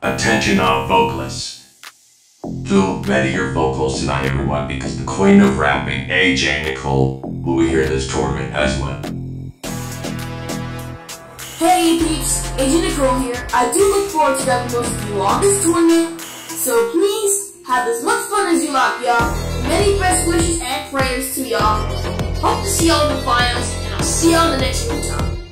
Attention all vocalists. Do ready your vocals tonight, everyone, because the queen of rapping, AJ Nicole, will be here in this tournament as well. Hey peeps, AJ Nicole here. I do look forward to having most of you on this tournament, so please have as much fun as you like, y'all. Many best wishes and prayers to y'all. Hope to see y'all in the finals, and I'll see y'all in the next one time.